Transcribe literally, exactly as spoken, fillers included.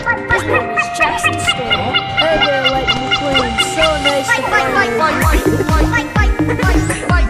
His name is Jackson Storm. Hey there, Lightning McQueen. So nice to finally...